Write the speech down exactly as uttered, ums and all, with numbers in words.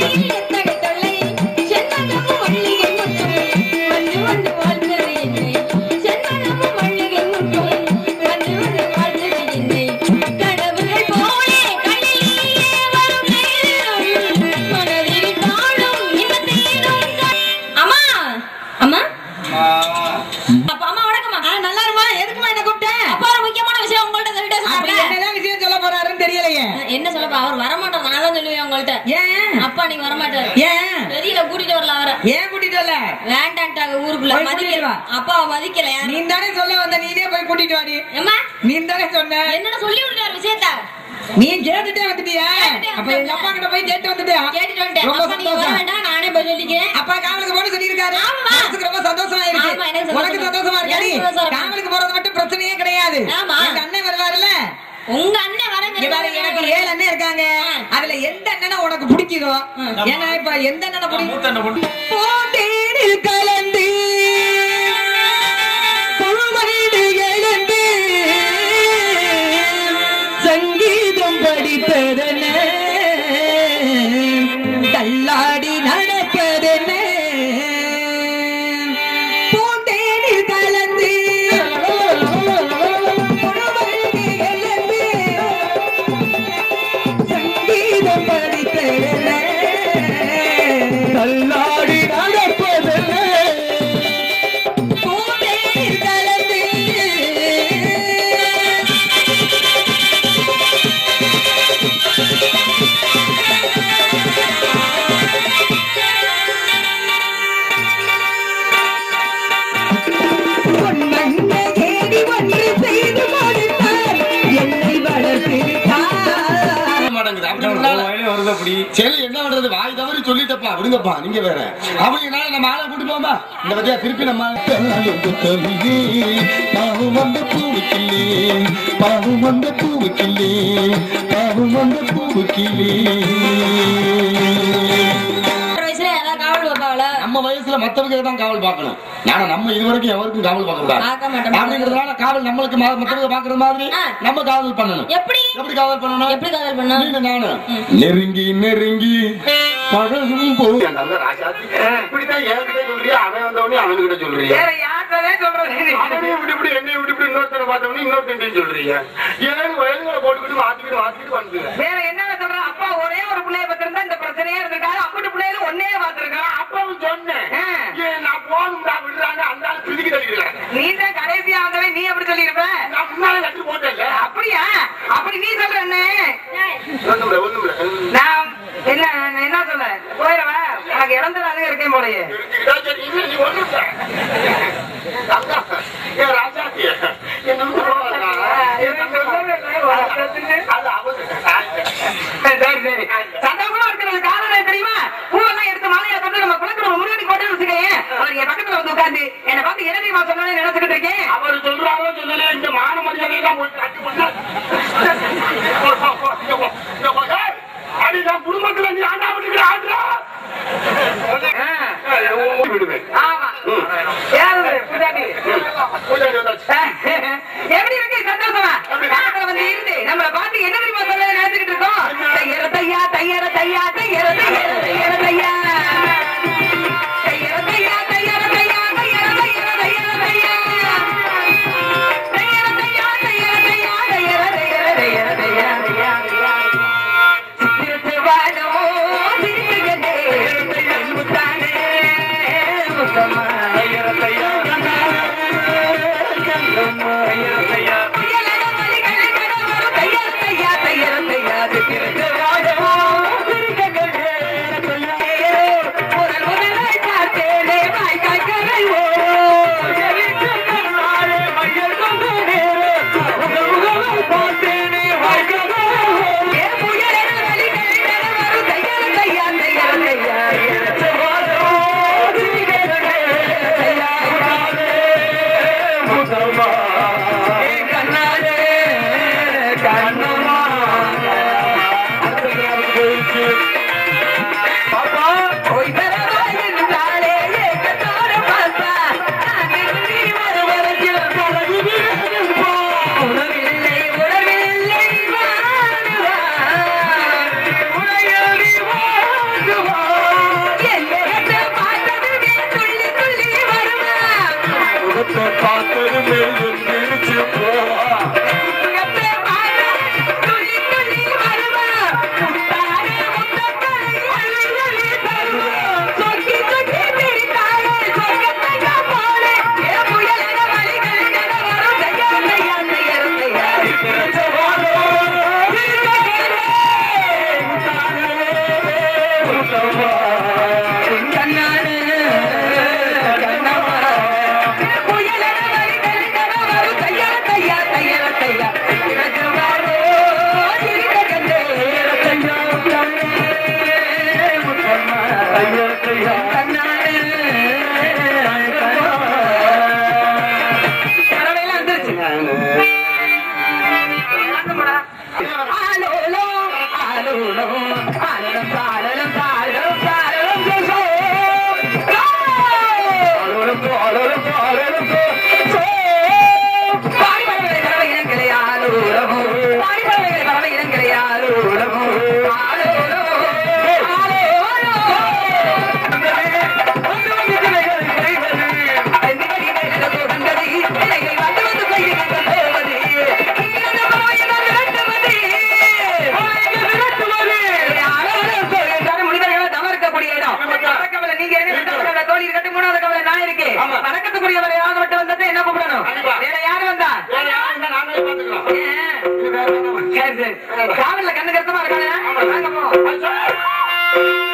என்ன சொல்லப்பா அவர் வர மாட்டார். நான் தான் சொல்லுவேன் உங்கள்ட்ட. ஏன் அப்பா நீங்க வர மாட்டாரு? ஏன் தெரியல. கூட்டிட்டு வரல அவரை. ஏன் கூட்டிட்டு வரல? வேண்டான்ட்டாங்க ஊருக்குள்ள. மதிக்கல அப்பாவை மதிக்கல. நீ தானே சொல்ல வந்த, நீனே போய் கூட்டிட்டு வாடி. ஏமா நீ தானே சொன்ன. என்னடா சொல்லி விட்டாரு விஷயத்த நீ கேட்டுட்டே வந்துட்டியா? அப்ப எங்க அப்பா கிட்ட போய் கேட்டு வந்துட்டியா? கேட்டுட்டு வந்துட்டேன். அப்பா நீங்க வர வேண்டாம், நானே போய் சொல்லிக்கிறேன். அப்பா காவலுக்கு போட சொல்லிருக்காரு. எனக்கு ரொம்ப சந்தோஷமா இருக்கு. உனக்கு சந்தோஷமா இருக்காடி? காவலுக்கு போறது மட்டும் பிரச்சனையே கிடையாது. எங்க அண்ணன் வருவாருல்ல. உங்க அண்ணன் வரங்க. எனக்கு ஏழு அண்ணன் இருக்காங்க. அதுல எந்த அண்ணனை உனக்கு பிடிக்குதோ, ஏன்னா இப்ப எந்த அண்ணனை பிடிக்கும் கலந்து எழுந்து சங்கீதம் படிப்பதன தள்ளாடி நடப்பதன பூந்தேனில் கலந்து சங்கீதம் படிப்பதன தள்ளாடி நடப்பதன பூந்தேனில் கலந்து என்ன பண்றது? வாய் தவறி சொல்லிட்டப்பா, விடுங்கப்பா. நீங்க வேற அப்படினால நம்ம ஆளை கூட்டு போமா. இந்த பத்தியா திருப்பி நம்ம பாவம் வந்த பூவுக்கில்லே, பாவம் வந்த பூவுக்கில்லே, பாவம் வந்த பூவுக்கில்லே. நம்ம வயசுல மத்தவங்க தான் காவல் பார்க்கணும். ஆனா நம்ம இதுவரைக்கும் எவருக்கும் காவல் பார்க்க கூடாது. அப்படிங்கறதுனால காவல் நம்மளுக்கு மத்தவங்க பாக்குற மாதிரி நம்ம காவல் பண்ணணும். எப்படி எப்படி காவல் பண்ணணும்? எப்படி காவல் பண்ணணும்? நானு நெருங்கி நெருங்கி பழகும் போ. நல்ல ராஜாத்தி இப்படிதான் என்கிட்ட சொல்றியா? அவன் வந்தவனே அவனுக்கிட்ட சொல்றியா? வேற யார்கிட்டவே சொல்றது? அவனே இப்படி இப்படி என்னை விட்டு இப்படி இன்னொருத்தனை பார்த்தவனே இன்னொருத்தன் சொல்றீங்க. ஏழு வயதுகளை போட்டுக்கிட்டு வாத்திக்கிட்டு வாத்திக்கிட்டு வந்து வேற என்ன சொல்ற? அப்பா ஒரே ஒரு பிள்ளைய பத்திருந்தா இந்த பிரச்சனையே இருந்திருக்காரு. அப்படி பிள்ளையில ஒன்னே பார்த்திருக்கான். அப்பாவும் சொன்னேன் நான் போகணும்டா விடுறாங்க. அந்த ஆள் பிடிக்க தள்ளிடுறேன். நீ தான் கடைசியா வந்தவே நீ எப்படி சொல்லிருப்ப? நான் முன்னாலே கட்டி போட்டேன்ல. அப்படியா? அப்படி நீ சொல்ற என்ன? நான் என்ன என்ன சொல்ல போயிடவா? எனக்கு இறந்ததானே இருக்கேன் போலயே. நீ ஒண்ணு சந்தோஷமா இருக்கிறது காரணம் தெரியுமா? பூவெல்லாம் எடுத்து மாலையா கொண்டு நம்ம குளத்துல முன்னாடி போட்டு வச்சுக்கேன். அவர் என் பக்கத்துல வந்து உட்காந்து என்னை பார்த்து என்ன தெரியுமா சொன்னாலும் நினைச்சுக்கிட்டு இருக்கேன். அவர் சொல்றாங்களோ சொல்லல இந்த மான மரியாதையெல்லாம் அடிதான் குடும்பத்துல நீ ஆண்டா விட்டுக்கிற ஆண்டா எப்படி இருக்கு சந்தோஷமா? வந்து இருந்து நம்மளை பார்த்து என்ன தெரியுமா சொல்ல நினைச்சுக்கிட்டு இருக்கோம். தையர தையா தையர தையா தையர தையர தையர தையா தையர தையா தையர தையா தையர தையர தையர தையா தையர தையா தையர தையா தையர தையர தையர தையா தையா சித்திரத்து வாழோ சிரிக்குதே முத்தானே முத்தமா தையர தையா தையர தையா தையர தையா காவல்ல கண்ணு கருத்தமா இருக்காங்க.